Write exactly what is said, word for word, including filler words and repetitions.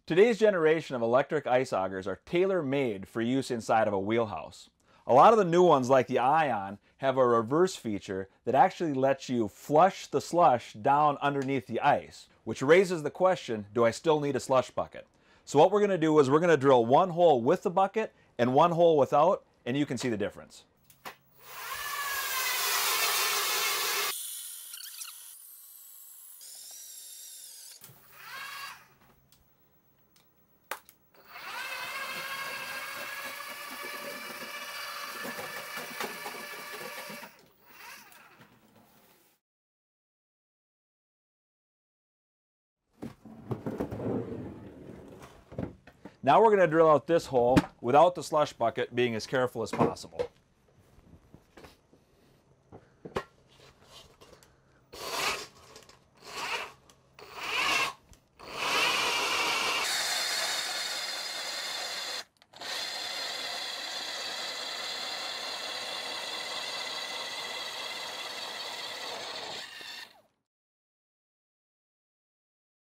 Today's generation of electric ice augers are tailor-made for use inside of a wheelhouse. A lot of the new ones, like the Ion, have a reverse feature that actually lets you flush the slush down underneath the ice, which raises the question, do I still need a slush bucket? So what we're going to do is we're going to drill one hole with the bucket and one hole without, and you can see the difference. Now we're going to drill out this hole without the slush bucket, being as careful as possible.